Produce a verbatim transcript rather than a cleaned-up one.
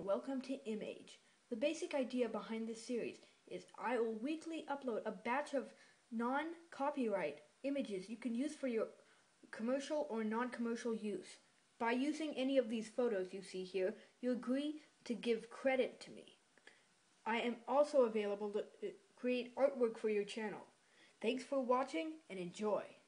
welcome to imAGE. The basic idea behind this series is I will weekly upload a batch of non-copyright images you can use for your commercial or non-commercial use. By using any of these photos you see here, you agree to give credit to me. I am also available to create artwork for your channel. Thanks for watching and enjoy.